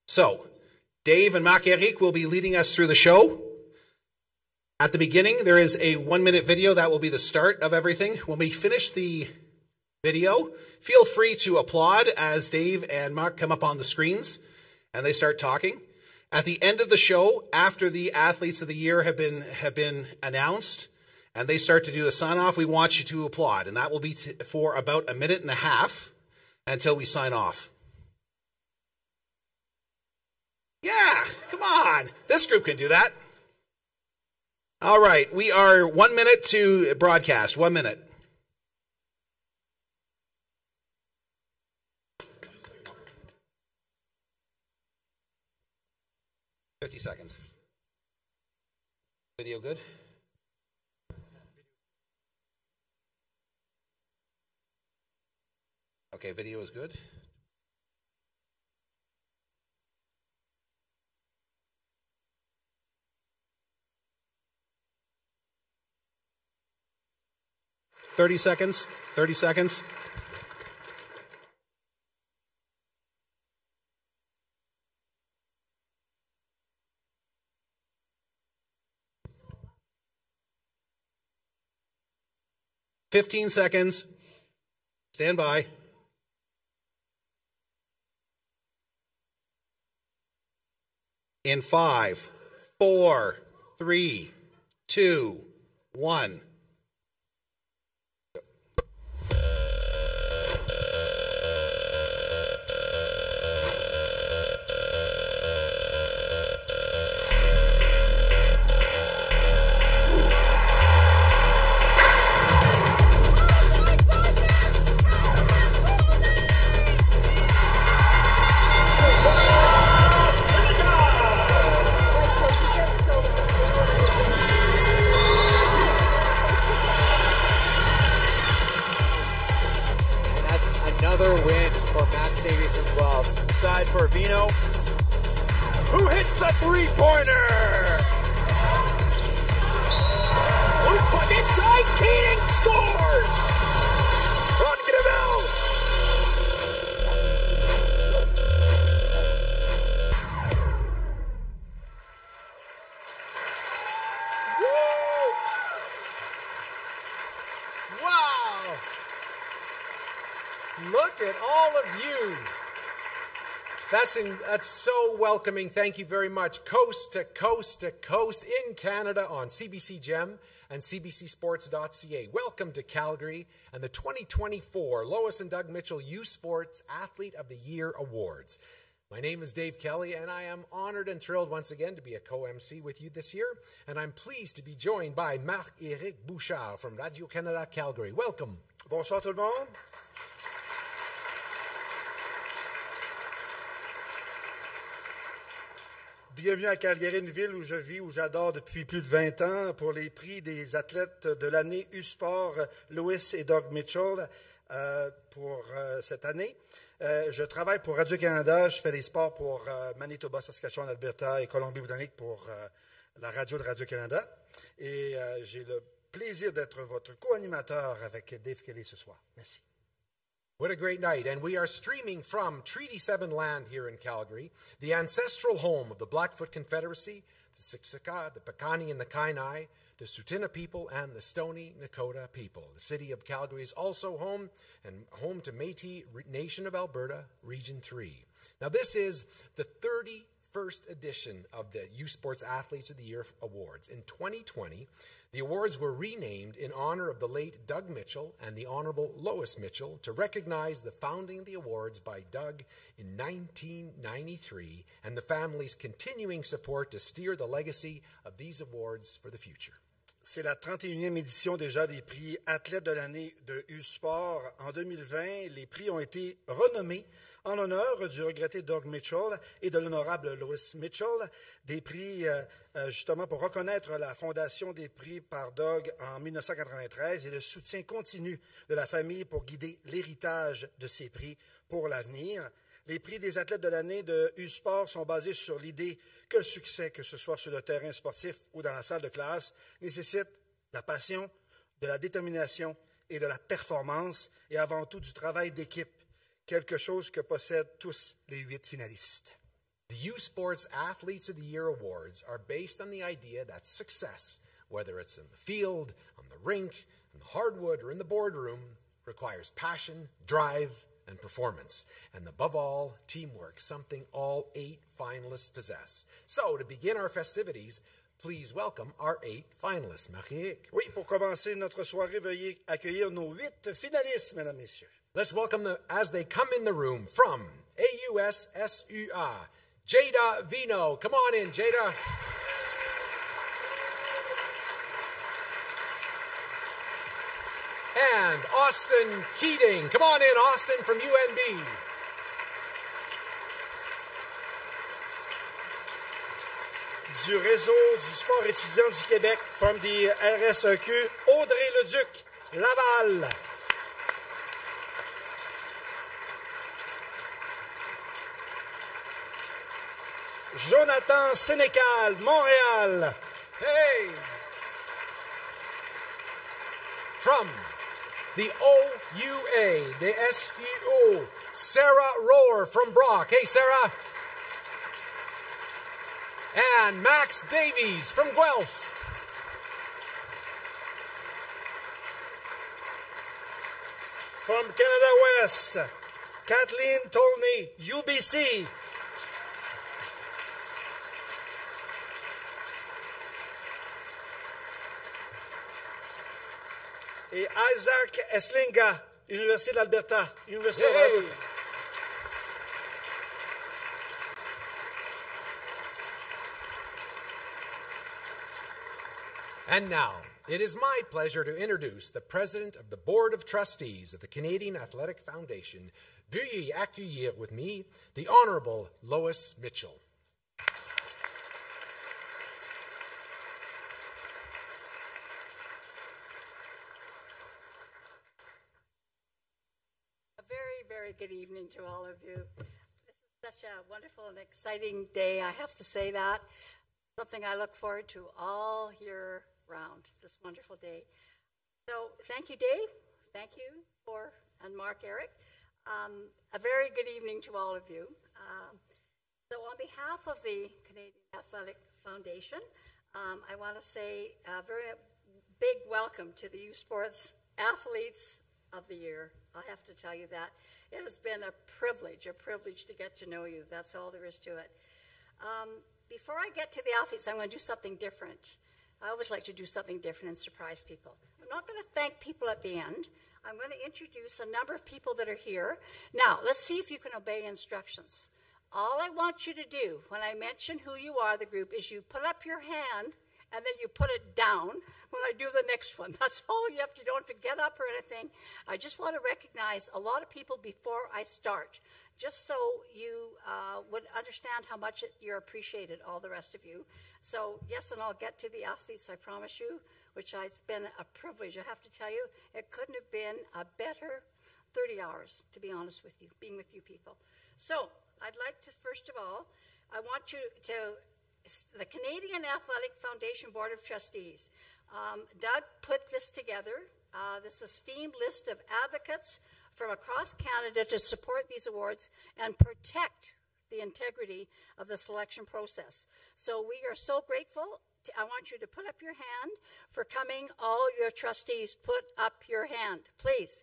So, Dave and Marc-Éric will be leading us through the show. At the beginning, there is a 1-minute video that will be the start of everything. When we finish the video, feel free to applaud as Dave and Mark come up on the screens and they start talking. At the end of the show, after the athletes of the year have been announced and they start to do the sign-off, we want you to applaud. And that will be for about 1.5 minutes until we sign off. Yeah, come on. This group can do that. All right, we are 1 minute to broadcast. 1 minute. $50. Video good? Okay, video is good. $30 seconds. 30 seconds. $15 seconds. Stand by. In 5, 4, 3, 2, 1. For Vino, who hits the three-pointer. We put it tight. Keating scores. Run, get him out. Woo! Wow! Look at all of you. That's so welcoming. Thank you very much. Coast to coast to coast in Canada on CBC Gem and cbcsports.ca. Welcome to Calgary and the 2024 Lois and Doug Mitchell U Sports Athlete of the Year Awards. My name is Dave Kelly, and I am honored and thrilled once again to be a co-MC with you this year. And I'm pleased to be joined by Marc-Éric Bouchard from Radio-Canada Calgary. Welcome. Bonsoir tout le monde. Bienvenue à Calgary, une ville où je vis, où j'adore depuis plus de 20 ans, pour les prix des athlètes de l'année U-Sport, Lois et Doug Mitchell, pour cette année. Je travaille pour Radio-Canada, je fais des sports pour Manitoba, Saskatchewan, Alberta et Colombie-Britannique pour la radio de Radio-Canada. Et j'ai le plaisir d'être votre co-animateur avec Dave Kelly ce soir. Merci. What a great night. And we are streaming from Treaty 7 land here in Calgary, the ancestral home of the Blackfoot Confederacy, the Siksika, the Piikani and the Kainai, the Tsuut'ina people, and the Stoney Nakoda people. The city of Calgary is also home to Métis Nation of Alberta, Region 3. Now this is the 31st edition of the U Sports Athletes of the Year Awards. In 2020, the awards were renamed in honor of the late Doug Mitchell and the Honorable Lois Mitchell to recognize the founding of the awards by Doug in 1993 and the family's continuing support to steer the legacy of these awards for the future. C'est la 31e édition déjà des prix Athlètes de l'année de U-Sport. En 2020, les prix ont été renommés en l'honneur du regretté Doug Mitchell et de l'honorable Lois Mitchell, des prix justement pour reconnaître la fondation des prix par Doug en 1993 et le soutien continu de la famille pour guider l'héritage de ces prix pour l'avenir. Les prix des athlètes de l'année de U-Sport sont basés sur l'idée que le succès, que ce soit sur le terrain sportif ou dans la salle de classe, nécessite de la passion, de la détermination et de la performance et avant tout du travail d'équipe. Quelque chose que possèdent tous les 8 finalistes. The U Sports Athletes of the Year awards are based on the idea that success, whether it's in the field, on the rink, in the hardwood, or in the boardroom, requires passion, drive, and performance, and above all, teamwork, something all 8 finalists possess. So, to begin our festivities, please welcome our 8 finalists. Marie-Éric. Oui, pour commencer notre soirée, veuillez accueillir nos 8 finalistes, mesdames, messieurs. Let's welcome them as they come in the room from AUSSUA, Jada Vino. Come on in, Jada. And Austin Keating. Come on in, Austin, from UNB. Du réseau du sport étudiant du Québec, from the RSEQ, Audrey Leduc, Laval. Jonathan Sénécal, Montréal. Hey! From the OUA, the SUO, Sarah Rohr from Brock. Hey, Sarah. And Max Davies from Guelph. From Canada West, Kathleen Tolney, UBC. Et Isaac Eslinga, Université d'Alberta, Université of Alberta. And now, it is my pleasure to introduce the President of the Board of Trustees of the Canadian Athletic Foundation. Veuillez accueillir with me the Honorable Lois Mitchell. Very good evening to all of you. This is such a wonderful and exciting day, I have to say that. Something I look forward to all year round, this wonderful day. So thank you, Dave. Thank you, and Mark-Éric. A very good evening to all of you. So on behalf of the Canadian Athletic Foundation, I want to say a very big welcome to the U Sports Athletes of the Year. I have to tell you that. It has been a privilege to get to know you. That's all there is to it. Before I get to the athletes, I'm going to do something different. I always like to do something different and surprise people. I'm not going to thank people at the end. I'm going to introduce a number of people that are here. Now, let's see if you can obey instructions. All I want you to do when I mention who you are, the group, is you put up your hand and then you put it down when I do the next one. That's all you have to do. You don't have to get up or anything. I just want to recognize a lot of people before I start, just so you would understand how much you're appreciated, all the rest of you. So, yes, and I'll get to the athletes, I promise you, which has been a privilege. I have to tell you, it couldn't have been a better 30 hours, to be honest with you, being with you people. So, I'd like to, first of all, I want you to, the Canadian Athletic Foundation Board of Trustees, Doug put this together, this esteemed list of advocates from across Canada to support these awards and protect the integrity of the selection process. So we are so grateful. I want you to put up your hand for coming. All your trustees, put up your hand, please.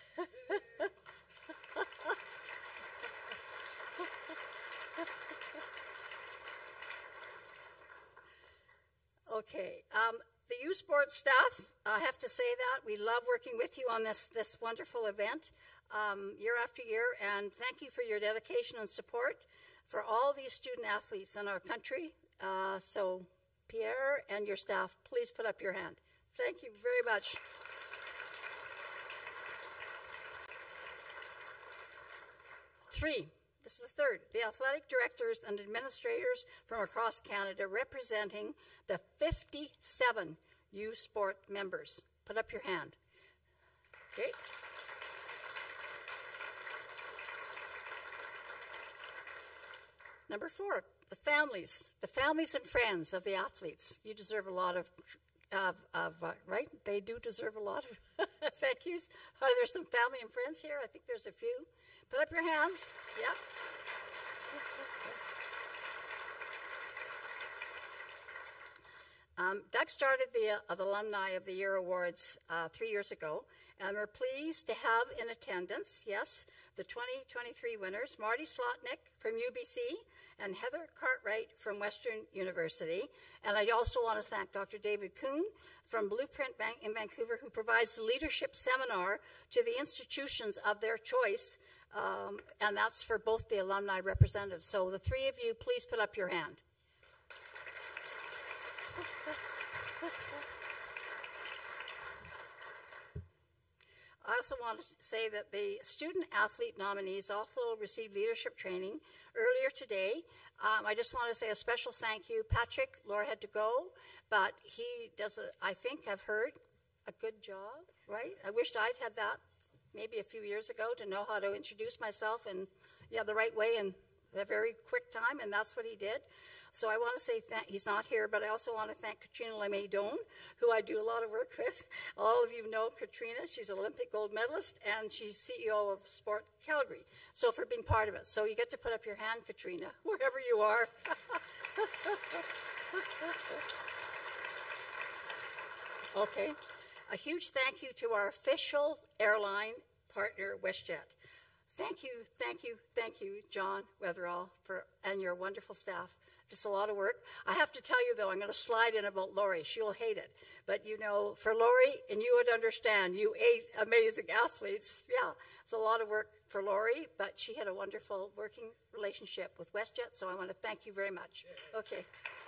Okay. The U Sports staff, I have to say that. We love working with you on this wonderful event year after year, and thank you for your dedication and support for all these student athletes in our country. So Pierre and your staff, please put up your hand. Thank you very much. Three. This is the third. The athletic directors and administrators from across Canada representing the 57 U Sport members. Put up your hand. Okay. Number four, the families and friends of the athletes. You deserve a lot of right? They do deserve a lot of thank yous. Are there some family and friends here? I think there's a few. Put up your hands. Yep. Doug started the Alumni of the Year Awards 3 years ago, and we're pleased to have in attendance, yes, the 2023 winners, Marty Slotnick from UBC and Heather Cartwright from Western University. And I also want to thank Dr. David Kuhn from Blueprint in Vancouver, who provides the leadership seminar to the institutions of their choice, and that's for both the alumni representatives. So the three of you, please put up your hand. I also want to say that the student-athlete nominees also received leadership training earlier today. I just want to say a special thank you. Patrick, Laura had to go, but he does, I think I've heard, a good job, right? I wished I'd had that maybe a few years ago to know how to introduce myself and, yeah, the right way in a very quick time, and that's what he did. So I want to say he's not here, but I also want to thank Katrina Lemay-Doan, who I do a lot of work with. All of you know Katrina. She's an Olympic gold medalist, and she's CEO of Sport Calgary. So for being part of it. So you get to put up your hand, Katrina, wherever you are. Okay. A huge thank you to our official airline partner, WestJet. Thank you, thank you, thank you, John Weatherall, and your wonderful staff. Just a lot of work. I have to tell you, though, I'm going to slide in about Lori. She'll hate it. But, you know, for Lori, and you would understand, you 8 amazing athletes. Yeah, it's a lot of work for Lori, but she had a wonderful working relationship with WestJet, so I want to thank you very much. Okay.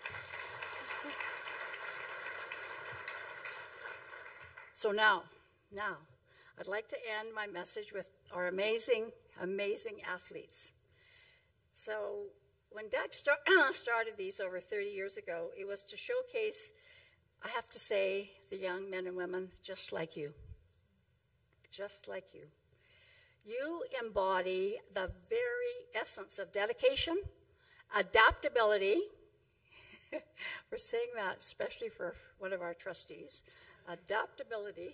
So now, I'd like to end my message with our amazing, amazing athletes. So when Doug started these over 30 years ago, it was to showcase, I have to say, the young men and women just like you. Just like you. You embody the very essence of dedication, adaptability. We're saying that especially for one of our trustees. Adaptability.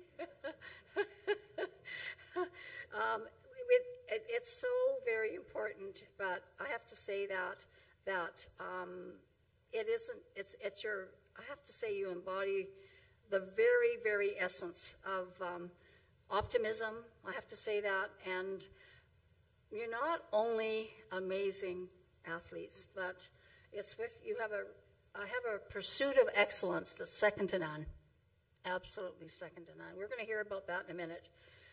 It's so very important, but I have to say that it isn't. It's your. I have to say you embody the very, very essence of optimism. I have to say that, and you're not only amazing athletes, but it's with you have a. I have a pursuit of excellence that's second to none. Absolutely second to none. We're going to hear about that in a minute.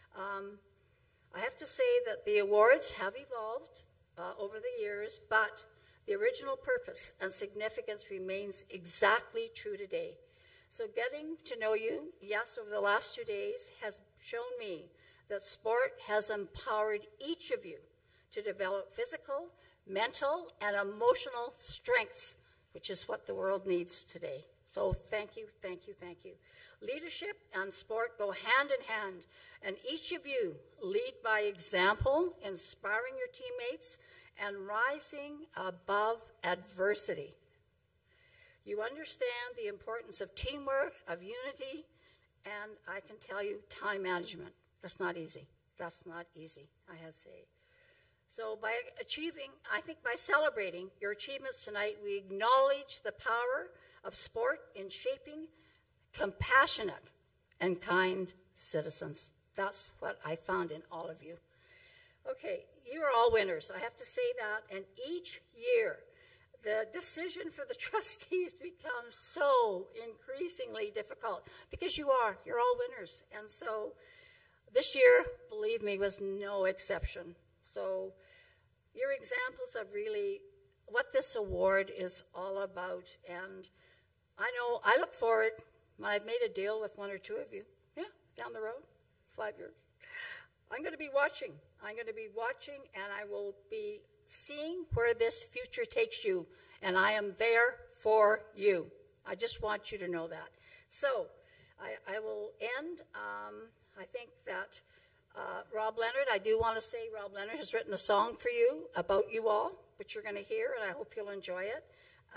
I have to say that the awards have evolved over the years, but the original purpose and significance remains exactly true today. So getting to know you, yes, over the last 2 days has shown me that sport has empowered each of you to develop physical, mental, and emotional strengths, which is what the world needs today. So thank you, thank you, thank you. Leadership and sport go hand in hand, and each of you lead by example, inspiring your teammates, and rising above adversity. You understand the importance of teamwork, of unity, and I can tell you, time management. That's not easy. That's not easy, I have to say. So by achieving, I think by celebrating your achievements tonight, we acknowledge the power of sport in shaping compassionate and kind citizens. That's what I found in all of you. Okay, you are all winners. I have to say that. And each year, the decision for the trustees becomes so increasingly difficult because you're all winners. And so this year, believe me, was no exception. So your examples of really what this award is all about. And I know I look forward. I've made a deal with 1 or 2 of you. Yeah, down the road, 5 years. I'm going to be watching. I'm going to be watching, and I will be seeing where this future takes you. And I am there for you. I just want you to know that. So I will end. I think that Rob Leonard, I do want to say Rob Leonard has written a song for you about you all, which you're going to hear, and I hope you'll enjoy it.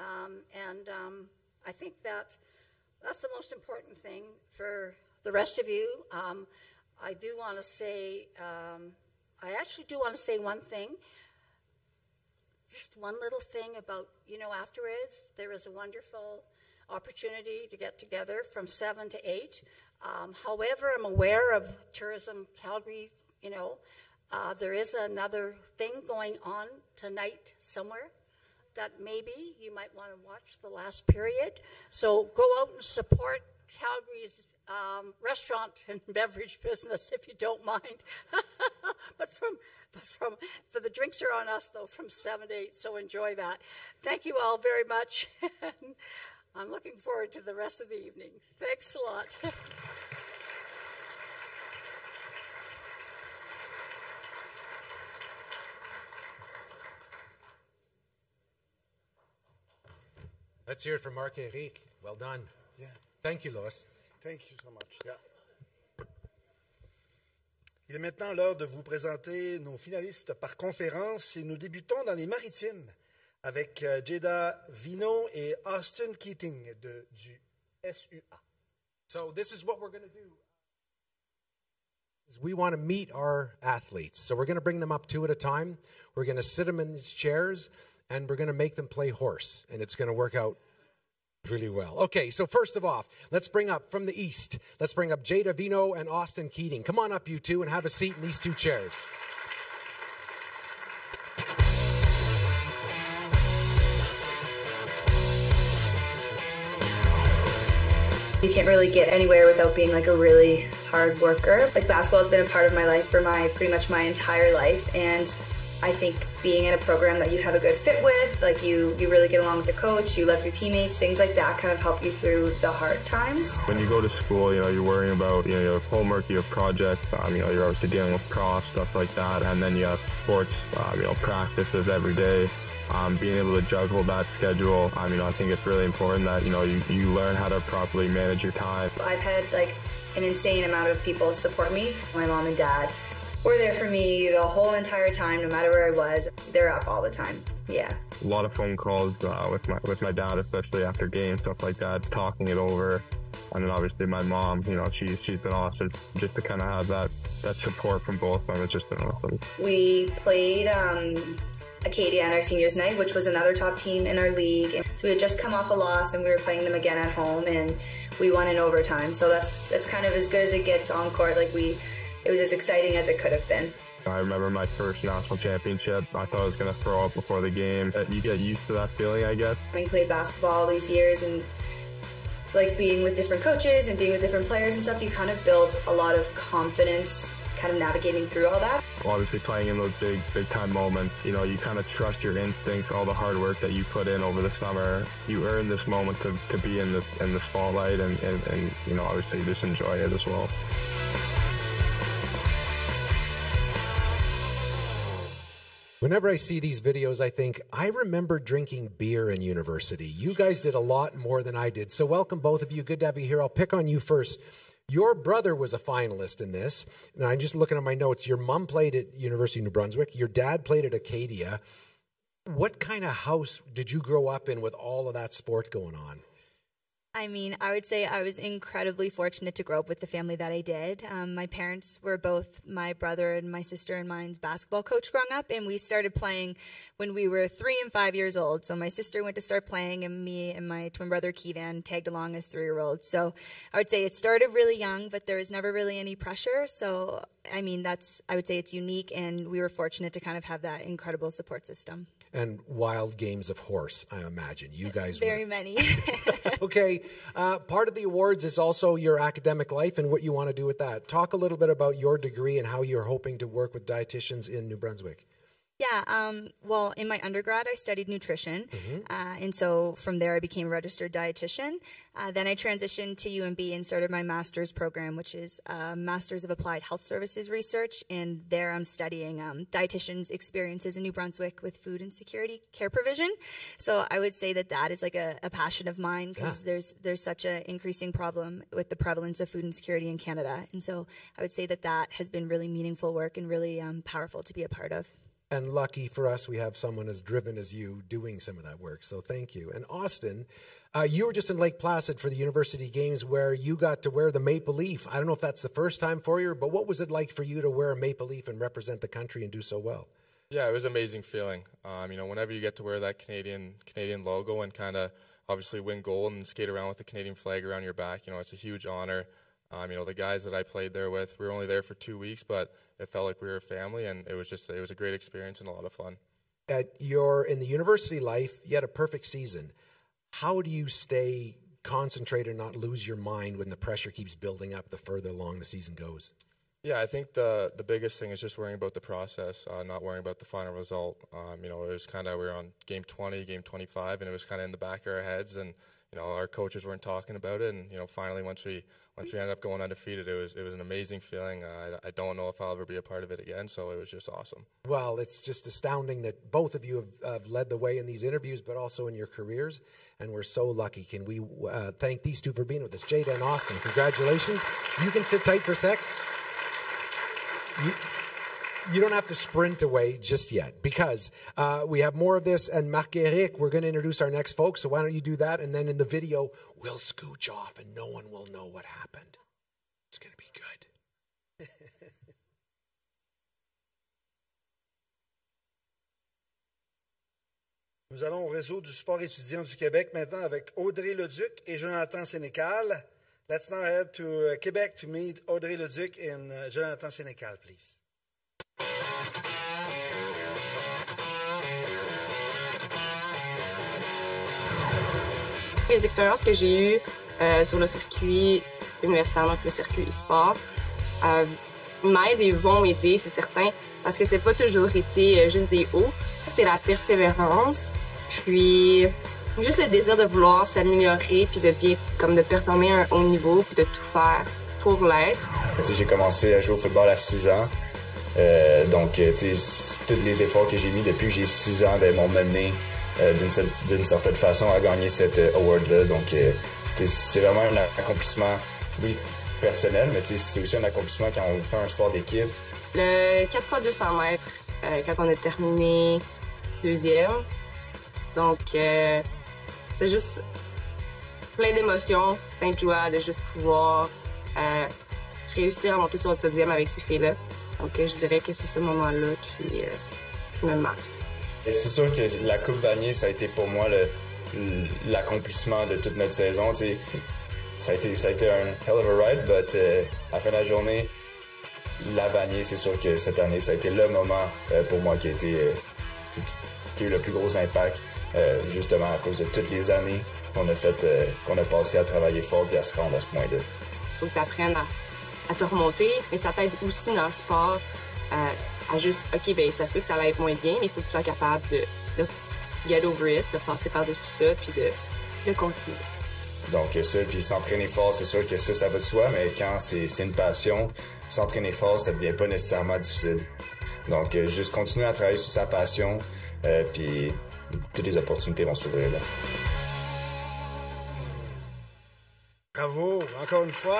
I think that's the most important thing for the rest of you. I do want to say, I actually do want to say one thing. Just one little thing about, afterwards, there was a wonderful opportunity to get together from 7 to 8. However, I'm aware of Tourism Calgary, there is another thing going on tonight somewhere that maybe you might want to watch the last period. So go out and support Calgary's restaurant and beverage business if you don't mind. but for the drinks are on us though from 7 to 8, so enjoy that. Thank you all very much. I'm looking forward to the rest of the evening. Thanks a lot. Let's hear it from Marc-Éric. Well done. Yeah. Thank you, Lois. Thank you so much. Yeah. Il est maintenant l'heure de vous présenter nos finalistes par conférence et nous débutons dans les Maritimes avec Jada Vino et Austin Keating du SUA. So this is what we're going to do. We want to meet our athletes. So we're going to bring them up 2 at a time. We're going to sit them in these chairs, and we're going to make them play horse, and it's going to work out really well. Okay, so first of all, let's bring up from the east. Let's bring up Jada Vino and Austin Keating. Come on up, you two, and have a seat in these 2 chairs. You can't really get anywhere without being like a really hard worker. Like basketball has been a part of my life for pretty much my entire life, and I think being in a program that you have a good fit with, like you really get along with the coach, you love your teammates, things like that kind of help you through the hard times. When you go to school, you're worrying about, you have homework, you have projects, you're obviously dealing with cross, stuff like that, and then you have sports, practices every day. Being able to juggle that schedule, I think it's really important that, you learn how to properly manage your time. I've had like an insane amount of people support me. My mom and dad were there for me the whole entire time, no matter where I was. They're up all the time. Yeah. A lot of phone calls with my dad, especially after games, stuff like that, talking it over. And then obviously my mom, she's been awesome. Just to kind of have that support from both of them, it's just been awesome. We played Acadia on our seniors night, which was another top team in our league. And so we had just come off a loss and we were playing them again at home, and we won in overtime. So that's kind of as good as it gets on court. It was as exciting as it could have been. I remember my first national championship. I thought I was going to throw up before the game. You get used to that feeling, I guess. We played basketball all these years, and being with different coaches and being with different players and stuff, you kind of build a lot of confidence kind of navigating through all that. Obviously playing in those big time moments, you kind of trust your instincts, all the hard work that you put in over the summer. You earn this moment to be in the spotlight and obviously just enjoy it as well. Whenever I see these videos, I think, I remember drinking beer in university. You guys did a lot more than I did. So welcome, both of you. Good to have you here. I'll pick on you first. Your brother was a finalist in this. Now, I'm just looking at my notes. Your mom played at University of New Brunswick. Your dad played at Acadia. What kind of house did you grow up in with all of that sport going on? I would say I was incredibly fortunate to grow up with the family that I did. My parents were both my brother and my sister and mine's basketball coach growing up, and we started playing when we were 3 and 5 years old. So my sister went to start playing, and me and my twin brother Keevan tagged along as 3-year-olds. So I would say it started really young, but there was never really any pressure. So I would say it's unique, and we were fortunate to kind of have that incredible support system. And wild games of horse, I imagine. You guys Very many. Okay. Part of the awards is also your academic life and what you want to do with that. Talk a little bit about your degree and how you're hoping to work with dietitians in New Brunswick. Yeah, well, in my undergrad, I studied nutrition, and so from there I became a registered dietitian. Then I transitioned to UNB and started my master's program, which is Master's of Applied Health Services Research, and there I'm studying dietitians' experiences in New Brunswick with food insecurity care provision. So I would say that is like a passion of mine, because there's such an increasing problem with the prevalence of food insecurity in Canada, and so I would say that has been really meaningful work and really powerful to be a part of. And lucky for us, we have someone as driven as you doing some of that work. So thank you. And Austin, you were just in Lake Placid for the University Games where you got to wear the maple leaf. I don't know if that's the first time for you, but what was it like for you to wear a maple leaf and represent the country and do so well? Yeah, it was an amazing feeling. Whenever you get to wear that Canadian logo and kind of obviously win gold and skate around with the Canadian flag around your back. It's a huge honor. The guys that I played there with, we were only there for 2 weeks, but it felt like we were a family, and it was a great experience and a lot of fun. In the university life, you had a perfect season. How do you stay concentrated and not lose your mind when the pressure keeps building up the further along the season goes? Yeah, I think the biggest thing is just worrying about the process, not worrying about the final result. It was kind of, we were on game 20, game 25, and it was kind of in the back of our heads, and our coaches weren't talking about it, and finally once we ended up going undefeated, it was an amazing feeling. I don't know if I'll ever be a part of it again, so it was just awesome. Well, it's just astounding that both of you have led the way in these interviews, but also in your careers, and we're so lucky. Can we thank these two for being with us? Jada and Austin, congratulations. You can sit tight for a sec. You don't have to sprint away just yet, because we have more of this, and Marc-Éric, we're going to introduce our next folks, so why don't you do that, and then in the video, we'll scooch off, and no one will know what happened. It's going to be good. Nous allons au réseau du sport étudiant du Québec maintenant avec Audrey Leduc et Jonathan Sénécal. Let's now head to Quebec to meet Audrey Leduc and Jonathan Sénécal, please. Les expériences que j'ai eues sur le circuit universitaire, donc le circuit e-sport, m'aident et vont m'aider, c'est certain, parce que c'est pas toujours été juste des hauts. C'est la persévérance, puis juste le désir de vouloir s'améliorer, puis de performer à un haut niveau, puis de tout faire pour l'être. J'ai commencé à jouer au football à 6 ans. Donc, tous les efforts que j'ai mis depuis que j'ai 6 ans m'ont mené d'une certaine façon à gagner cet award-là. Donc, c'est vraiment un accomplissement, oui, personnel, mais c'est aussi un accomplissement quand on fait un sport d'équipe. Le 4x200 mètres, quand on a terminé deuxième. Donc, c'est juste plein d'émotions, plein de joie de juste pouvoir réussir à monter sur le podium avec ces filles-là. Donc, je dirais que c'est ce moment-là qui me marque. C'est sûr que la Coupe Vanier, ça a été pour moi l'accomplissement de toute notre saison. Ça a été un hell of a ride, but à la fin de la journée, la Vanier, c'est sûr que cette année, ça a été le moment pour moi qui a eu le plus gros impact, justement à cause de toutes les années qu'on a passé à travailler fort et à se rendre à ce point-là. Faut que tu apprennes à te remonter, mais ça t'aide aussi dans le sport à juste, OK, ben ça se peut que ça va être moins bien, mais il faut que tu sois capable de get over it, de passer par-dessus ça, puis de continuer. Donc ça, puis s'entraîner fort, c'est sûr que ça va de soi, mais quand c'est une passion, s'entraîner fort, ça devient pas nécessairement difficile. Donc juste continuer à travailler sur sa passion, puis toutes les opportunités vont s'ouvrir là. Bravo, encore une fois.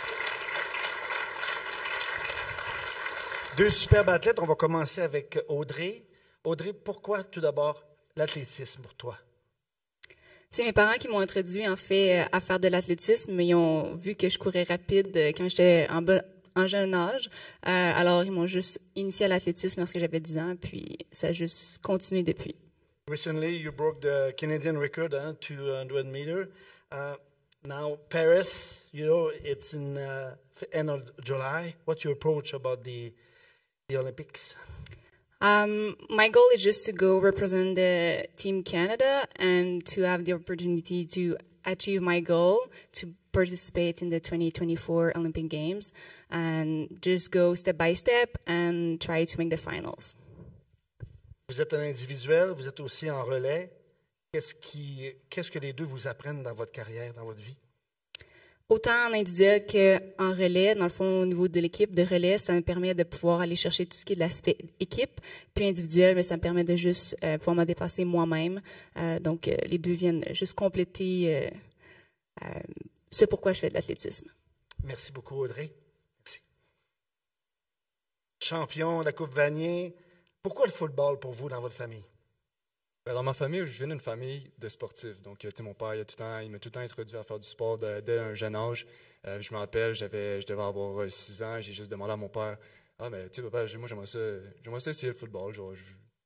Deux superbes athlètes. On va commencer avec Audrey. Audrey, pourquoi tout d'abord l'athlétisme pour toi? C'est mes parents qui m'ont introduit en fait à faire de l'athlétisme. Ils ont vu que je courais rapide quand j'étais en jeune âge. Alors, ils m'ont juste initié à l'athlétisme lorsque j'avais 10 ans, puis ça a juste continué depuis. Recently, you broke the Canadian record, 200 meters. Now, Paris, it's in end of July. What's your approach about the Olympics? My goal is just to go represent the Team Canada and to have the opportunity to achieve my goal to participate in the 2024 Olympic Games and just go step by step and try to make the finals. Vous êtes un individuel, vous êtes aussi en relais. Qu'est-ce que les deux vous apprennent dans votre carrière, dans votre vie? Autant en individuel qu'en relais, dans le fond, au niveau de l'équipe de relais, ça me permet de pouvoir aller chercher tout ce qui est de l'aspect équipe. Puis individuel, mais ça me permet de juste pouvoir me dépasser moi-même. Donc, les deux viennent juste compléter ce pourquoi je fais de l'athlétisme. Merci beaucoup, Audrey. Merci. Champion de la Coupe Vanier. Pourquoi le football pour vous dans votre famille? Dans ma famille, je viens d'une famille de sportifs. Donc, mon père, il m'a tout le temps introduit à faire du sport dès un jeune âge. Je me rappelle, je devais avoir 6 ans. J'ai juste demandé à mon père, « Ah, mais tu sais, papa, moi, j'aimerais ça essayer le football. Genre,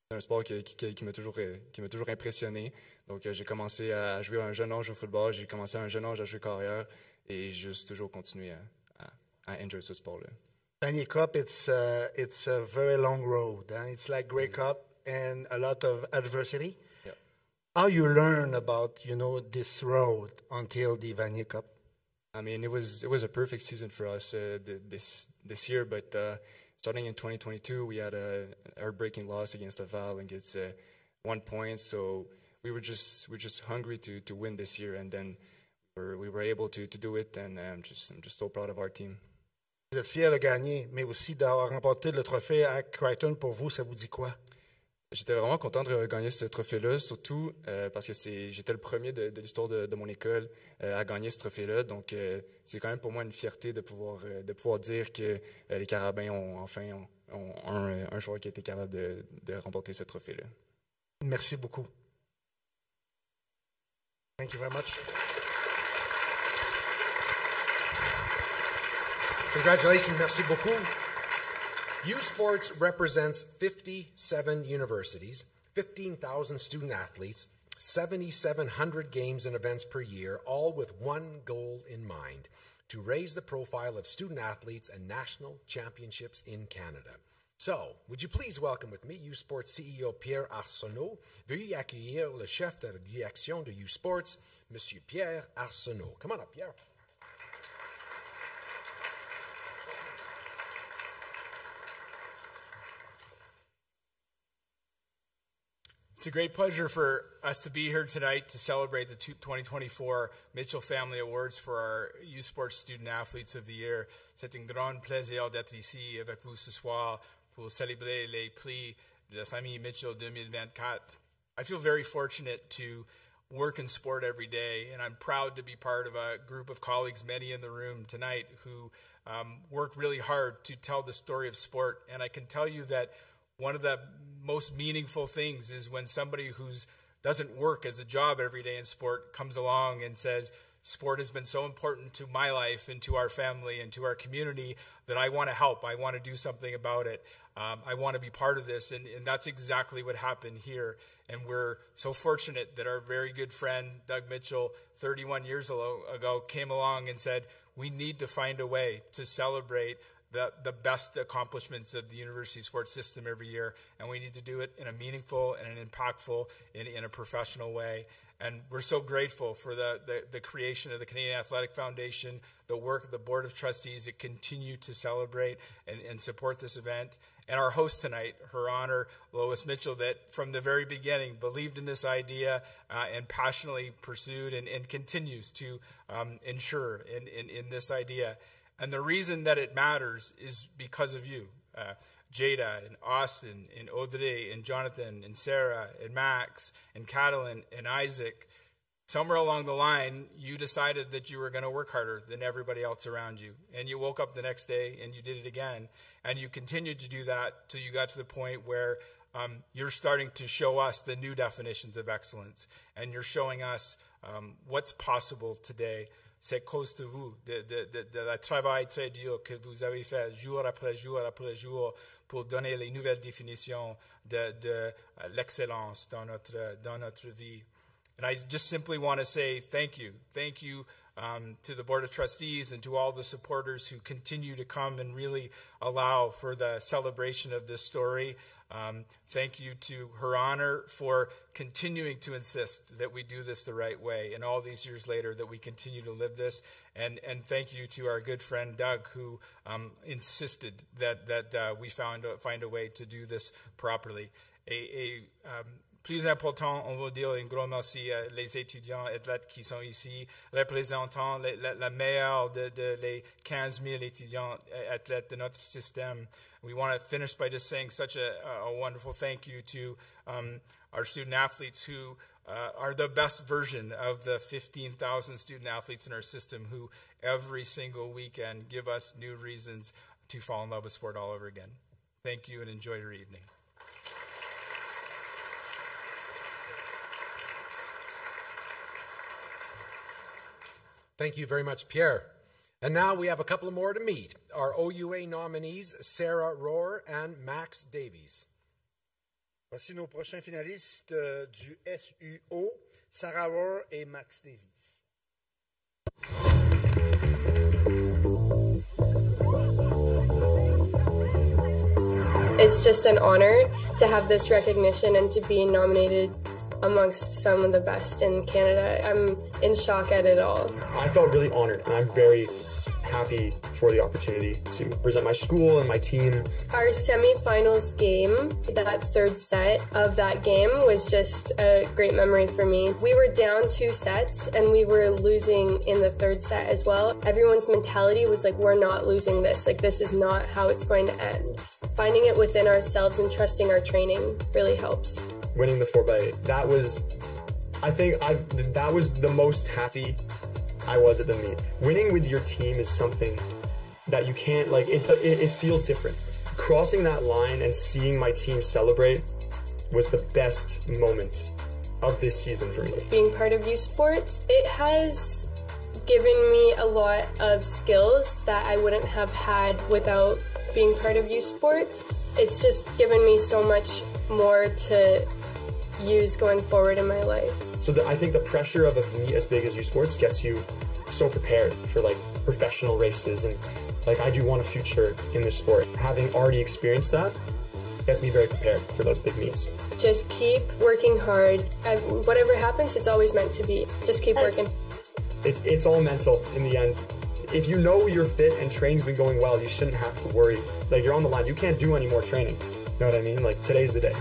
C'est un sport qui m'a toujours impressionné. Donc, j'ai commencé à jouer à un jeune âge au football, j'ai commencé à un jeune âge à jouer carrière et j'ai juste toujours continué à enjoy ce sport-là. Vanier Cup, it's a very long road. Huh? It's like Grey Cup and a lot of adversity. Yep. How you learn about, this road until the Vanier Cup? I mean, it was a perfect season for us this year, but starting in 2022, we had a heartbreaking loss against Laval and gets 1 point. So we were just hungry to win this year, and then we were able to do it. And I'm just so proud of our team. Vous êtes fier de gagner, mais aussi d'avoir remporté le trophée à Crichton. Pour vous, ça vous dit quoi? J'étais vraiment content de gagner ce trophée-là, surtout parce que j'étais le premier de l'histoire de mon école à gagner ce trophée-là. Donc, c'est quand même pour moi une fierté de pouvoir dire que les Carabins ont un joueur qui a été capable de remporter ce trophée-là. Merci beaucoup. Thank you very much. Congratulations, merci beaucoup. U Sports represents 57 universities, 15,000 student athletes, 7,700 games and events per year, all with one goal in mind, to raise the profile of student athletes and national championships in Canada. So, would you please welcome with me U Sports CEO Pierre Arsenault. Veuillez accueillir le chef de la direction de U Sports, Monsieur Pierre Arsenault. Come on up, Pierre. It's a great pleasure for us to be here tonight to celebrate the 2024 Mitchell Family Awards for our U Sports Student Athletes of the Year. C'est un grand plaisir d'être ici avec vous ce soir pour célébrer les prix de la famille Mitchell 2024. I feel very fortunate to work in sport every day, and I'm proud to be part of a group of colleagues, many in the room tonight, who work really hard to tell the story of sport. And I can tell you that one of the most meaningful things is when somebody who doesn't work as a job every day in sport comes along and says, sport has been so important to my life and to our family and to our community that I want to help. I want to do something about it. I want to be part of this. And that's exactly what happened here. And we're so fortunate that our very good friend, Doug Mitchell, 31 years ago, came along and said, we need to find a way to celebrate the best accomplishments of the university sports system every year, and we need to do it in a meaningful and an impactful, in a professional way. And we're so grateful for the creation of the Canadian Athletic Foundation, the work of the Board of Trustees that continue to celebrate and support this event. And our host tonight, Her Honor Lois Mitchell, that from the very beginning believed in this idea and passionately pursued and continues to ensure in this idea. And the reason that it matters is because of you, Jada and Austin and Audrey and Jonathan and Sarah and Max and Catalin and Isaac. Somewhere along the line, you decided that you were going to work harder than everybody else around you. And you woke up the next day and you did it again. And you continued to do that till you got to the point where you're starting to show us the new definitions of excellence. And you're showing us what's possible today. C'est cause de vous, de la travail très dur que vous avez fait jour après jour pour donner les nouvelles définitions de l'excellence dans notre vie. And I just simply want to say thank you. Thank you to the Board of Trustees and to all the supporters who continue to come and really allow for the celebration of this story. Thank you to Her Honor for continuing to insist that we do this the right way, and all these years later that we continue to live this. And thank you to our good friend Doug, who insisted that we find a way to do this properly. Plus important, on va dire un grand merci à les étudiants athlètes qui sont ici, représentant la meilleure de les 15 000 étudiants athlètes de notre système. We want to finish by just saying such a wonderful thank you to our student athletes who are the best version of the 15,000 student athletes in our system who every single weekend give us new reasons to fall in love with sport all over again. Thank you and enjoy your evening. Thank you very much, Pierre. And now we have a couple more to meet. Our OUA nominees, Sarah Rohr and Max Davies. Voici nos prochains finalistes du SUO, Sarah Rohr et Max Davies. It's just an honor to have this recognition and to be nominated amongst some of the best in Canada. I'm in shock at it all. I felt really honored, and I'm very happy for the opportunity to present my school and my team. Our semifinals game, that third set of that game was just a great memory for me. We were down 2 sets and we were losing in the third set as well. Everyone's mentality was like, we're not losing this. Like, this is not how it's going to end. Finding it within ourselves and trusting our training really helps. Winning the 4x8, that was, I think that was the most happy I was at the meet. Winning with your team is something that you can't, like, it feels different. Crossing that line and seeing my team celebrate was the best moment of this season for me. Being part of U Sports, it has given me a lot of skills that I wouldn't have had without being part of U Sports. It's just given me so much more to use going forward in my life. So I think the pressure of a meet as big as U Sports gets you so prepared for like professional races, and like I do want a future in this sport. Having already experienced that gets me very prepared for those big meets. Just keep working hard. Whatever happens, it's always meant to be. Just keep working. It's all mental in the end. If you know you're fit and training's been going well, you shouldn't have to worry. Like, you're on the line. You can't do any more training. You know what I mean? Like, today's the day.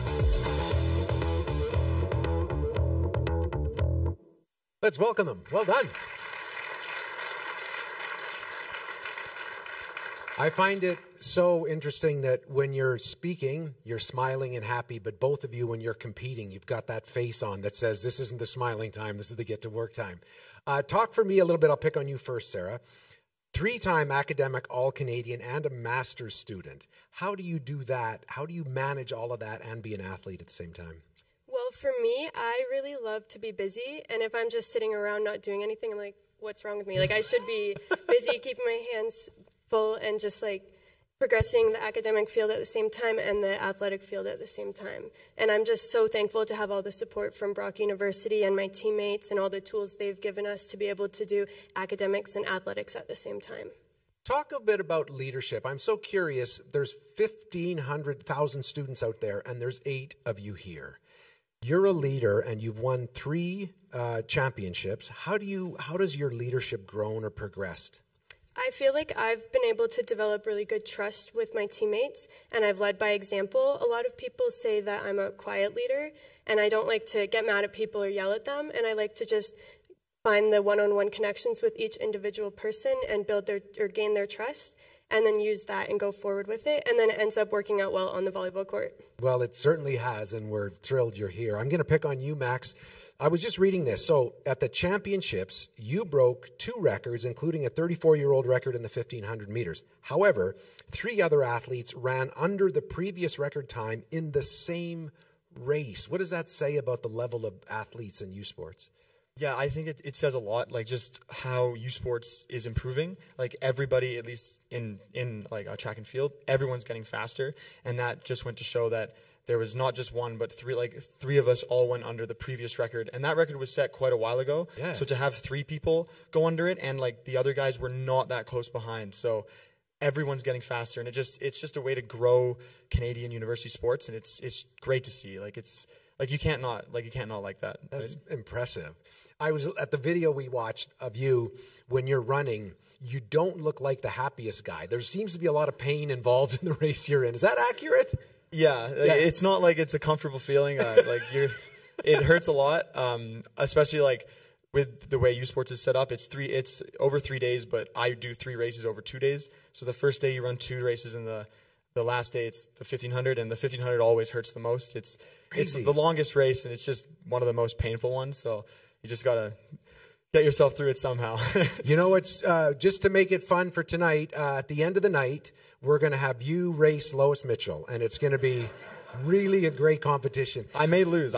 Let's welcome them. Well done. I find it so interesting that when you're speaking, you're smiling and happy, but both of you, when you're competing, you've got that face on that says, this isn't the smiling time, this is the get to work time. Talk for me a little bit. I'll pick on you first, Sarah. 3-time academic All-Canadian and a master's student. How do you do that? How do you manage all of that and be an athlete at the same time? Well, for me, I really love to be busy, and if I'm just sitting around not doing anything, I'm like, what's wrong with me? Like, I should be busy, keeping my hands full, and just like progressing the academic field at the same time and the athletic field at the same time. And I'm just so thankful to have all the support from Brock University and my teammates and all the tools they've given us to be able to do academics and athletics at the same time. Talk a bit about leadership. I'm so curious. There's 1,000 students out there, and there's 8 of you here. You're a leader, and you've won 3 championships. How does your leadership grown or progressed? I feel like I've been able to develop really good trust with my teammates, and I've led by example. A lot of people say that I'm a quiet leader, and I don't like to get mad at people or yell at them, and I like to just find the one-on-one connections with each individual person and build or gain their trust, and then use that and go forward with it, and then it ends up working out well on the volleyball court. Well, it certainly has, and we're thrilled you're here. I'm going to pick on you, Max. I was just reading this. So at the championships, you broke 2 records, including a 34-year-old record in the 1,500 meters. However, 3 other athletes ran under the previous record time in the same race. What does that say about the level of athletes in U Sports? Yeah, I think it says a lot, like just how U Sports is improving. Like everybody, at least in like a track and field, everyone's getting faster, and that just went to show that there was not just one, but 3. Like 3 of us all went under the previous record, and that record was set quite a while ago. Yeah. So to have 3 people go under it, and like the other guys were not that close behind, so everyone's getting faster, and it's just a way to grow Canadian university sports, and it's great to see. Like it's like you can't not like that. That's impressive. I was at the video we watched of you when you're running. You don't look like the happiest guy. There seems to be a lot of pain involved in the race you're in. Is that accurate? Yeah, it's not like it's a comfortable feeling. It hurts a lot, especially like with the way U Sports is set up. It's over 3 days, but I do 3 races over 2 days. So the first day you run 2 races, and the last day it's the 1,500, and the 1,500 always hurts the most. It's the longest race, and it's just one of the most painful ones. So you just gotta get yourself through it somehow. You know, it's just to make it fun for tonight. At the end of the night, we're going to have you race Lois Mitchell, and it's going to be really a great competition. I may lose.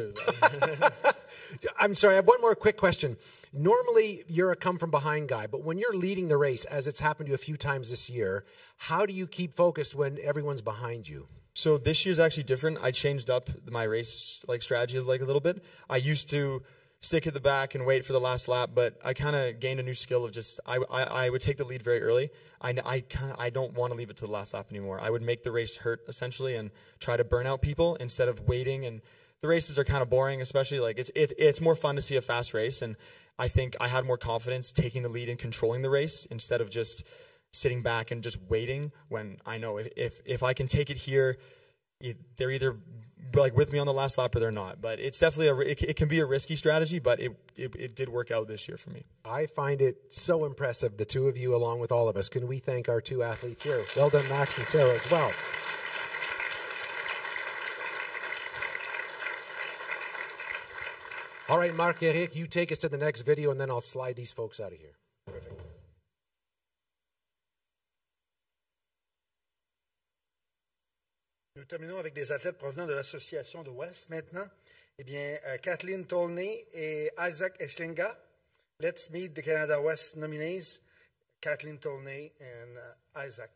I'm sorry, I have one more quick question. Normally, you're a come-from-behind guy, but when you're leading the race, as it's happened to you a few times this year, how do you keep focused when everyone's behind you? So this year's actually different. I changed up my race strategy a little bit. I used to stick at the back and wait for the last lap, but I kind of gained a new skill of just I would take the lead very early. I don't want to leave it to the last lap anymore. I would make the race hurt essentially and try to burn out people instead of waiting. And the races are kind of boring, especially it's more fun to see a fast race. And I think I had more confidence taking the lead and controlling the race instead of just sitting back and just waiting, when I know if I can take it here, they're either with me on the last lap or they're not. But it's definitely it can be a risky strategy, but it did work out this year for me. I find it so impressive, the two of you along with all of us. Can we thank our two athletes here? Well done, Max and Sarah, as well. All right, Marc-Éric, you take us to the next video, and then I'll slide these folks out of here. Perfect. Nous terminons avec des athlètes provenant de l'association de West maintenant. Eh bien, Kathleen Tolney et Isaac Eschlinga. Let's meet the Canada West nominees, Kathleen Tolney and Isaac.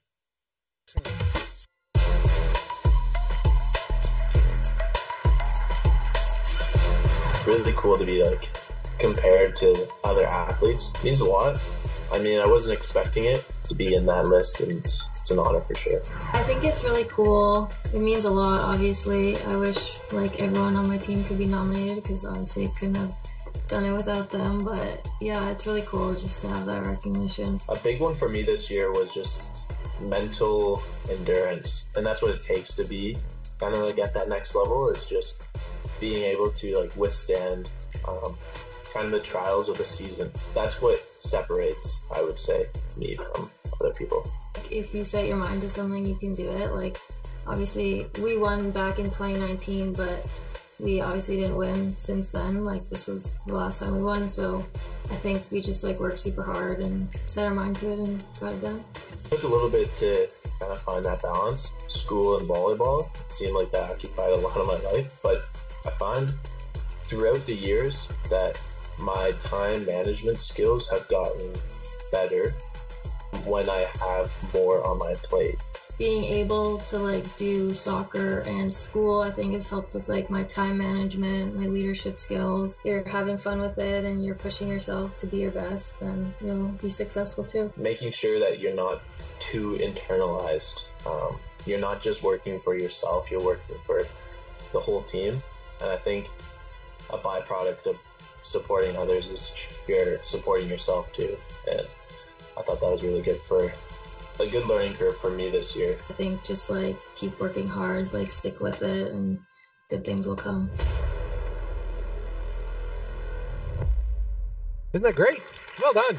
Really cool to be compared to other athletes. It means a lot. I mean, I wasn't expecting it to be in that list, and it's an honor for sure. I think it's really cool. It means a lot, obviously. I wish everyone on my team could be nominated, because obviously I couldn't have done it without them. But yeah, it's really cool just to have that recognition. A big one for me this year was just mental endurance, and that's what it takes to be kind of at that next level. It's just being able to withstand kind of the trials of the season. That's what separates, I would say, me from other people. If you set your mind to something, you can do it. Obviously, we won back in 2019, but we obviously didn't win since then. This was the last time we won, so I think we just worked super hard and set our mind to it and got it done. It took a little bit to kind of find that balance. School and volleyball seemed like that occupied a lot of my life, but I find throughout the years that my time management skills have gotten better when I have more on my plate. Being able to do soccer and school, I think, has helped with my time management, my leadership skills. You're having fun with it and you're pushing yourself to be your best, then you'll be successful too. Making sure that you're not too internalized. You're not just working for yourself, you're working for the whole team. And I think a byproduct of supporting others is you're supporting yourself too. And I thought that was really good for a good learning curve for me this year. I think just keep working hard, stick with it, and good things will come. Isn't that great? Well done.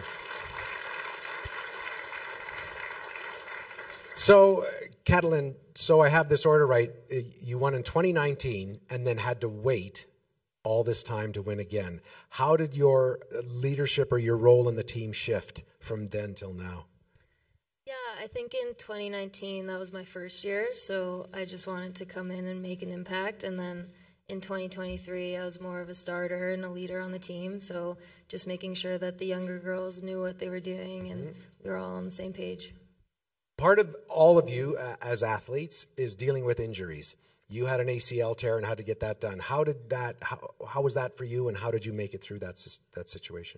So, Catalin, so I have this order right. You won in 2019 and then had to wait all this time to win again. How did your leadership or your role in the team shift from then till now? Yeah, I think in 2019, that was my first year, so I just wanted to come in and make an impact. And then in 2023, I was more of a starter and a leader on the team, so just making sure that the younger girls knew what they were doing and we were all on the same page. Part of all of you as athletes is dealing with injuries. You had an ACL tear and had to get that done. How was that for you, and how did you make it through that situation?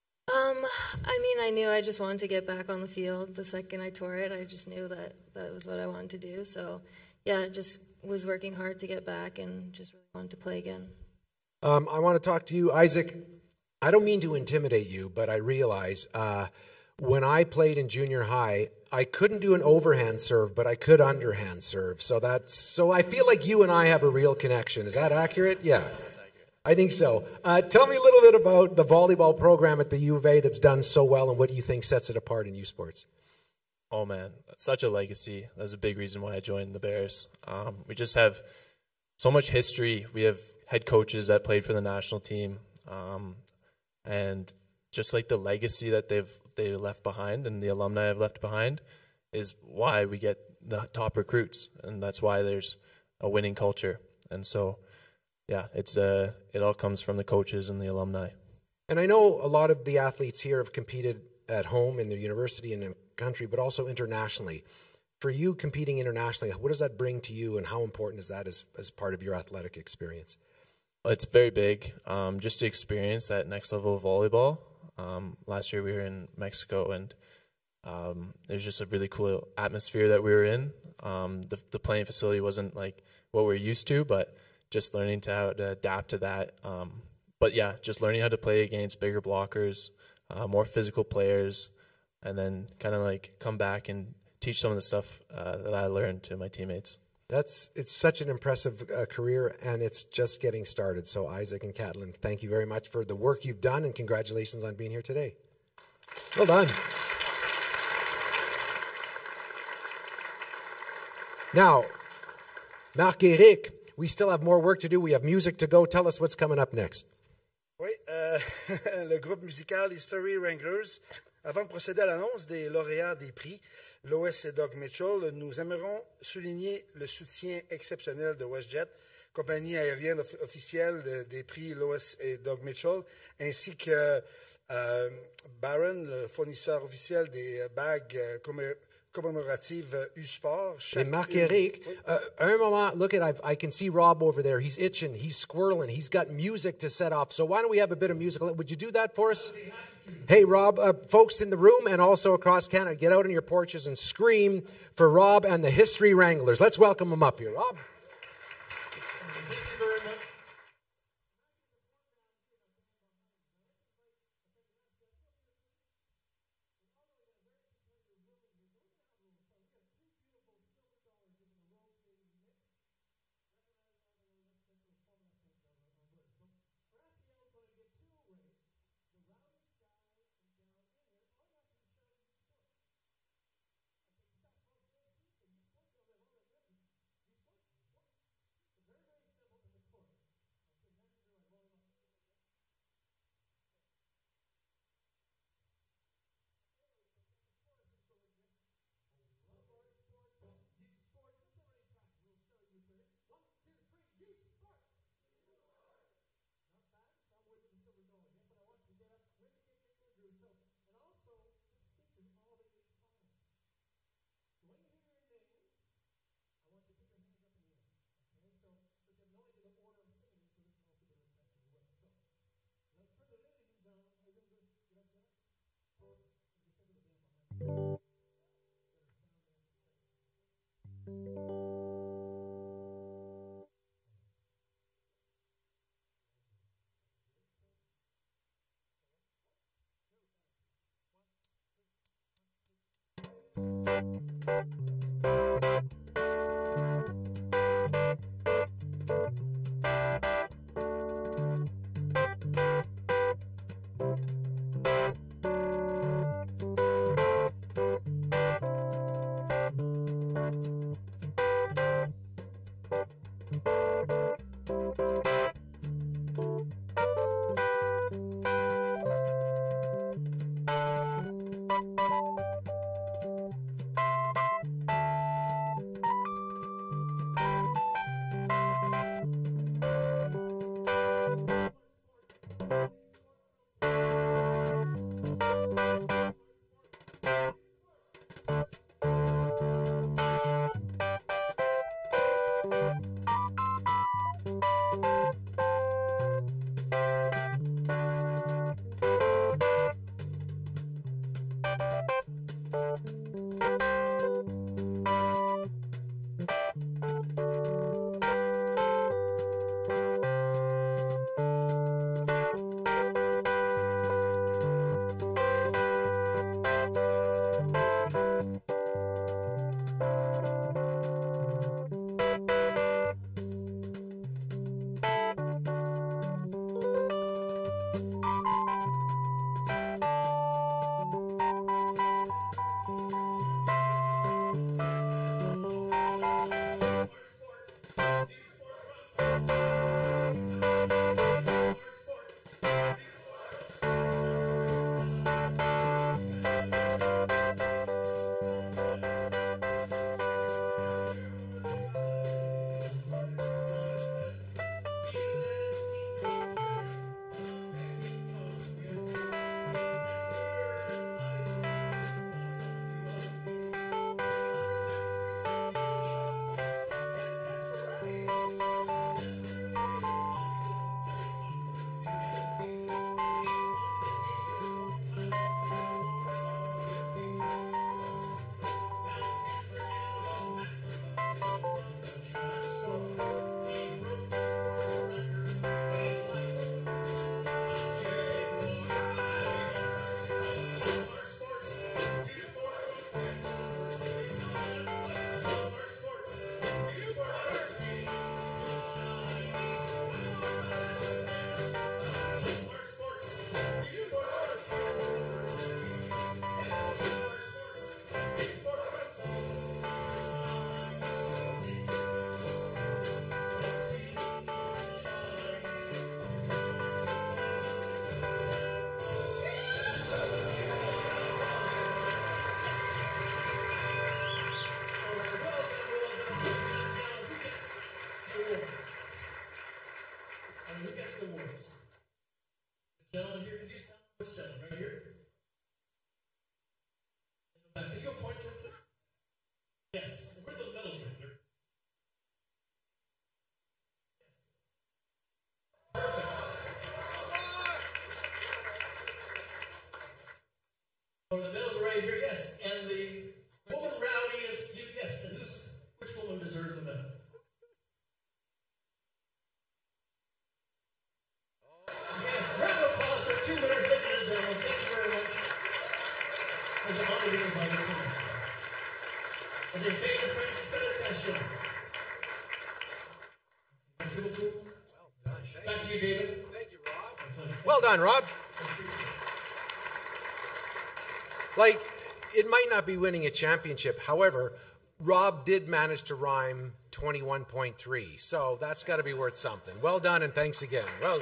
I knew I just wanted to get back on the field the second I tore it. I just knew that was what I wanted to do. So, yeah, just was working hard to get back and just really wanted to play again. I want to talk to you, Isaac. I don't mean to intimidate you, but I realize when I played in junior high, I couldn't do an overhand serve, but I could underhand serve. So I feel like you and I have a real connection. Is that accurate? Yeah. I think so. Tell me a little bit about the volleyball program at the U of A that's done so well, and what do you think sets it apart in U Sports? Oh, man, such a legacy. That was a big reason why I joined the Bears. We just have so much history. We have head coaches that played for the national team, and just the legacy that they left behind and the alumni have left behind is why we get the top recruits, and that's why there's a winning culture. And so, yeah, it all comes from the coaches and the alumni. And I know a lot of the athletes here have competed at home in their university and in the country, but also internationally. For you competing internationally, what does that bring to you, and how important is that as part of your athletic experience? It's very big. Just to experience that next level of volleyball. Last year we were in Mexico, and there's just a really cool atmosphere that we were in. The playing facility wasn't like what we're used to, but just learning how to adapt to that. But yeah, just learning how to play against bigger blockers, more physical players, and then kind of like come back and teach some of the stuff that I learned to my teammates. It's such an impressive career, and it's just getting started. So Isaac and Catelyn, thank you very much for the work you've done, and congratulations on being here today. Well done. Now, Marc-Éric, we still have more work to do. We have music to go. Tell us what's coming up next. Oui, le groupe musical History Wranglers. Avant de procéder à l'annonce des lauréats des prix, Lois et Doug Mitchell, nous aimerons souligner le soutien exceptionnel de WestJet, compagnie aérienne officielle des prix Lois et Doug Mitchell, ainsi que Barron, le fournisseur officiel des bagues commémoratives U-Sport. Et Marc-Éric, un moment, look at, I can see Rob over there. He's itching, he's squirreling, he's got music to set off. So why don't we have a bit of musical? Would you do that for us? Hey, Rob, folks in the room and also across Canada, get out on your porches and scream for Rob and the History Wranglers. Let's welcome them up here. Rob? Thank you very much. as they say in French, félicitations. Merci beaucoup. Well done. Back to you, David. Thank you, Rob. Well done, Rob. Like, it might not be winning a championship. However, Rob did manage to rhyme 21.3, so that's got to be worth something. Well done, and thanks again. Well done.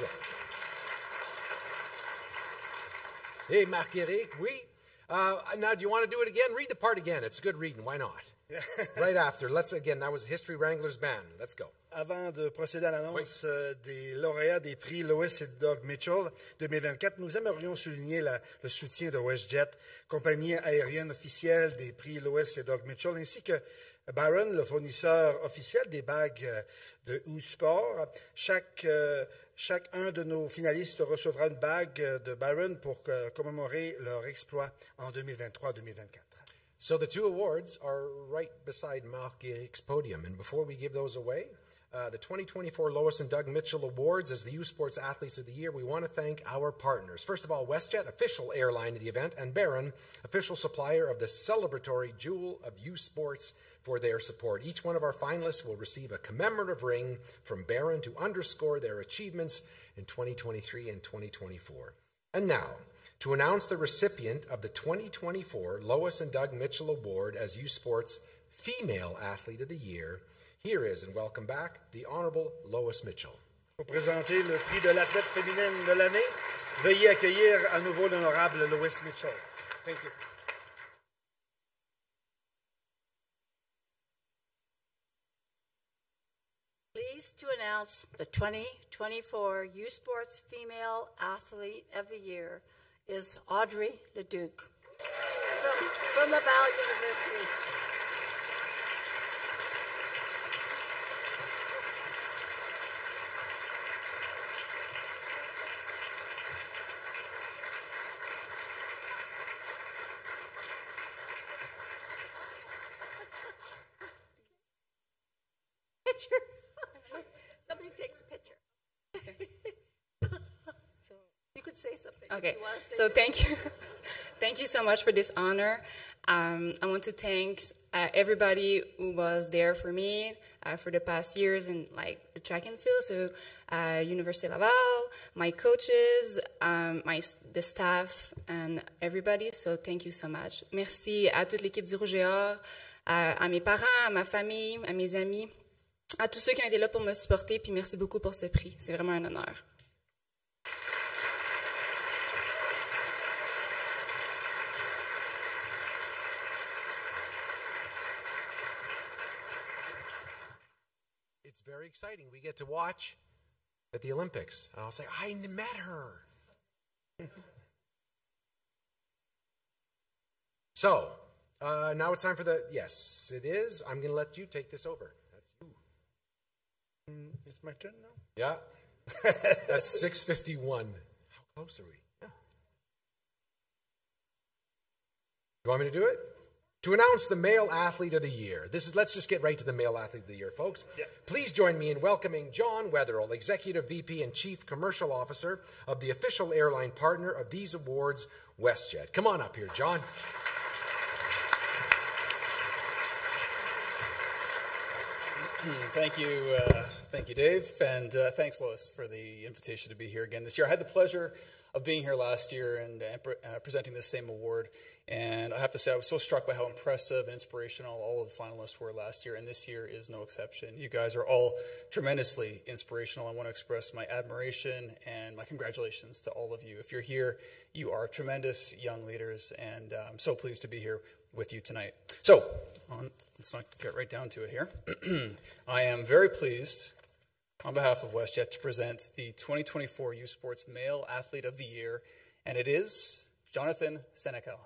Hey, Marc-Éric, oui. Now, do you want to do it again? Read the part again. It's good reading. Why not? Right after. Let's again. That was History Wranglers Band. Let's go. Avant de procéder à l'annonce des lauréats des prix Lois et Doug Mitchell 2024, nous aimerions souligner le soutien de WestJet, compagnie aérienne officielle des prix Lois et Doug Mitchell, ainsi que Byron, le fournisseur officiel des bagues de U-Sport. Chacun de nos finalistes recevra une bague de Byron pour commémorer leur exploit en 2023-2024. So the two awards are right beside Marc-Éric's podium. And before we give those away, the 2024 Lois and Doug Mitchell Awards as the U Sports Athletes of the Year, we want to thank our partners. First of all, WestJet, official airline of the event, and Barron, official supplier of the celebratory Jewel of U Sports, for their support. Each one of our finalists will receive a commemorative ring from Barron to underscore their achievements in 2023 and 2024. And now, to announce the recipient of the 2024 Lois and Doug Mitchell Award as U Sports Female Athlete of the Year, here is, and welcome back, the Honorable Lois Mitchell. Pour présenter le prix de l'athlète féminine de l'année, veuillez accueillir à nouveau l'honorable Lois Mitchell. Thank you. Pleased to announce the 2024 U Sports Female Athlete of the Year is Audrey Leduc from Laval University. Picture. Somebody takes a picture. So you could say something. Okay. So thank you. Thank you so much for this honor. I want to thank everybody who was there for me for the past years in like the track and field. So Université Laval, my coaches, the staff, and everybody. So thank you so much. Merci à toute l'équipe du Rouge et Or, à mes parents, à ma famille, à mes amis, à tous ceux qui ont été là pour me supporter. Puis merci beaucoup pour ce prix. C'est vraiment un honneur. It's very exciting. We get to watch at the Olympics. And I'll say, I met her. So, now it's time for the, yes, it is. I'm going to let you take this over. That's you. It's my turn now? Yeah. That's 6:51. How close are we? Yeah. You want me to do it? To announce the Male Athlete of the Year. Let's just get right to the Male Athlete of the Year, folks. Yeah. Please join me in welcoming John Wetherell, Executive VP and Chief Commercial Officer of the official airline partner of these awards, WestJet. Come on up here, John. Thank you, Dave, and thanks, Lois, for the invitation to be here again this year. I had the pleasure of being here last year and presenting this same award, and I have to say I was so struck by how impressive and inspirational all of the finalists were last year, and this year is no exception. You guys are all tremendously inspirational. I want to express my admiration and my congratulations to all of you. If you're here, you are tremendous young leaders, and I'm so pleased to be here with you tonight. So, let's not get right down to it here. I am very pleased, on behalf of WestJet, to present the 2024 U Sports Male Athlete of the Year, and it is Jonathan Senecal.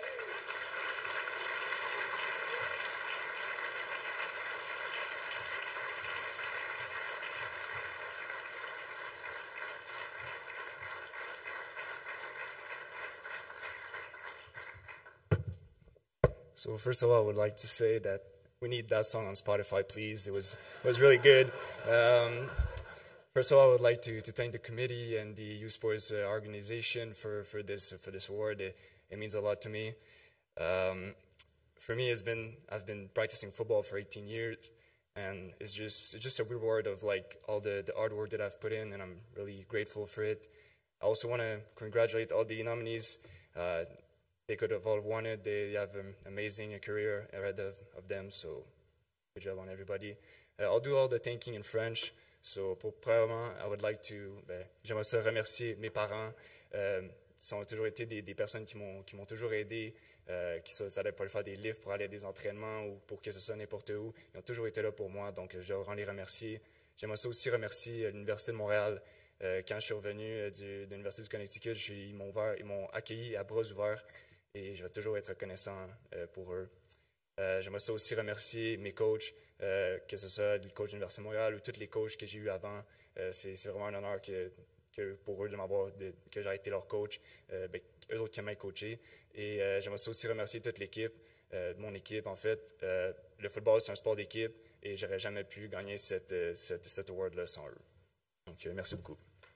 So first of all, I would like to say that we need that song on Spotify, please. It was really good. First of all, I would like to thank the committee and the U Sports organization for this award. It means a lot to me. for me, I've been practicing football for 18 years, and it's just a reward of like all the hard work that I've put in, and I'm really grateful for it. I also want to congratulate all the nominees. They could have all won it. They have an amazing career ahead of them, so good job on everybody. I'll do all the thanking in French. So, premièrement, I would like to, j'aimerais ça remercier mes parents. Ça ont toujours été des personnes qui m'ont toujours aidé, ça allait pour faire des livres, pour aller à des entraînements ou pour que ce soit n'importe où. Ils ont toujours été là pour moi, donc je dois les remercier. J'aimerais ça aussi remercier l'Université de Montréal. Quand je suis revenu de l'Université du Connecticut, ils m'ont accueilli à bras ouverts et je vais toujours être reconnaissant pour eux. J'aimerais ça aussi remercier mes coachs, que ce soit le coach de l'Université de Montréal ou tous les coachs que j'ai eus avant. C'est vraiment un honneur que pour eux que j'ai été leur coach, eux autres qui m'ont coaché. Et j'aimerais ça aussi remercier toute l'équipe, mon équipe en fait. Le football, c'est un sport d'équipe et j'aurais jamais pu gagner cet award-là sans eux. Donc, merci beaucoup.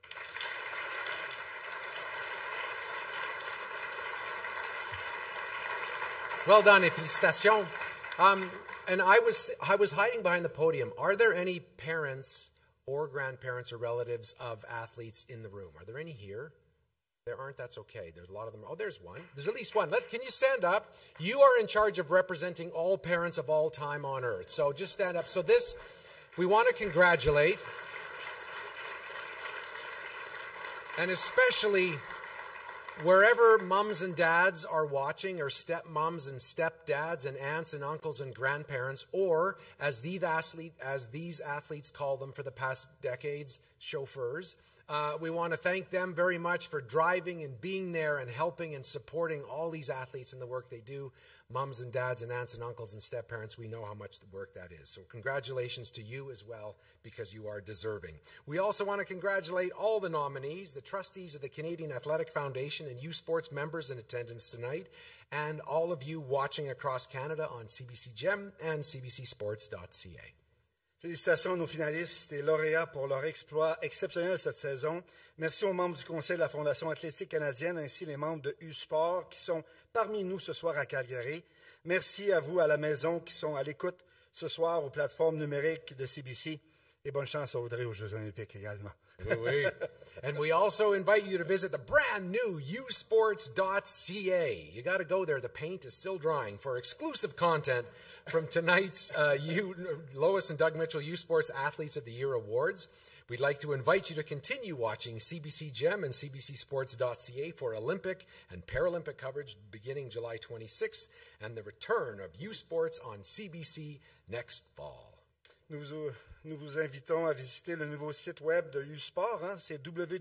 Well done, et félicitations. And I was hiding behind the podium. Are there any parents or grandparents or relatives of athletes in the room? Are there any here? There aren't? That's okay. There's a lot of them. Oh, there's one. There's at least one. Can you stand up? You are in charge of representing all parents of all time on earth. So just stand up. So we want to congratulate, and especially wherever mums and dads are watching, or stepmoms and stepdads and aunts and uncles and grandparents, or as these athletes call them for the past decades, chauffeurs, we want to thank them very much for driving and being there and helping and supporting all these athletes in the work they do. Mums and dads and aunts and uncles and step-parents, we know how much the work that is. So congratulations to you as well, because you are deserving. We also want to congratulate all the nominees, the trustees of the Canadian Athletic Foundation and U Sports members in attendance tonight, and all of you watching across Canada on CBC Gem and cbcsports.ca. Félicitations à nos finalistes et lauréats pour leur exploit exceptionnel cette saison. Merci aux membres du Conseil de la Fondation athlétique canadienne ainsi les membres de U-Sport qui sont parmi nous ce soir à Calgary. Merci à vous à la maison qui sont à l'écoute ce soir aux plateformes numériques de CBC. Et bonne chance à Audrey aux Jeux Olympiques également. Oui. And we also invite you to visit the brand new usports.ca. You got to go there. The paint is still drying for exclusive content from tonight's Lois and Doug Mitchell U Sports Athletes of the Year Awards. We'd like to invite you to continue watching CBC Gem and cbcsports.ca for Olympic and Paralympic coverage beginning July 26th and the return of U Sports on CBC next fall. Nous vous invitons à visiter le nouveau site web de U-Sport, c'est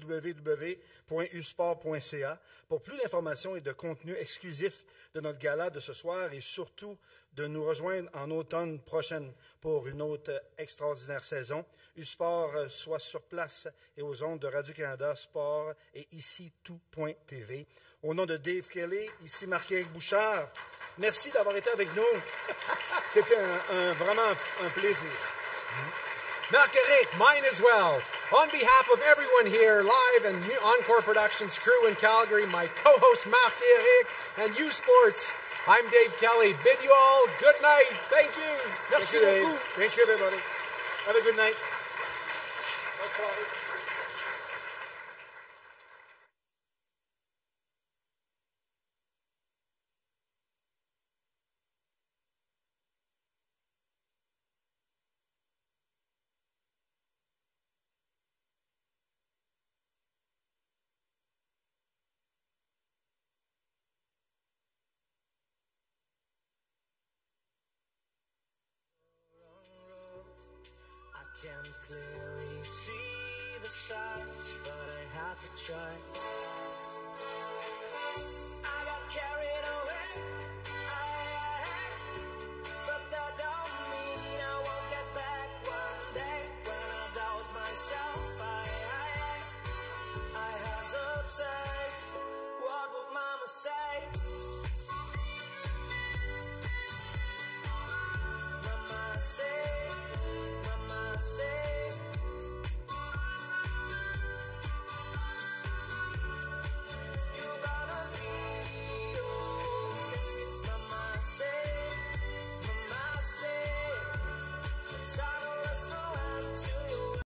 www.usport.ca, pour plus d'informations et de contenu exclusif de notre gala de ce soir et surtout de nous rejoindre en automne prochaine pour une autre extraordinaire saison. U-Sport soit sur place et aux ondes de Radio-Canada Sport et ici tout.tv. Au nom de Dave Kelly, ici Marc-Éric Bouchard, merci d'avoir été avec nous. C'était vraiment un plaisir. Marc-Éric, mine as well. On behalf of everyone here, live and Encore Productions crew in Calgary, my co-host Marc-Éric and U Sports, I'm Dave Kelly. Bid you all good night. Thank you. Merci beaucoup. Thank you, everybody. Have a good night. Can clearly see the signs, but I have to try.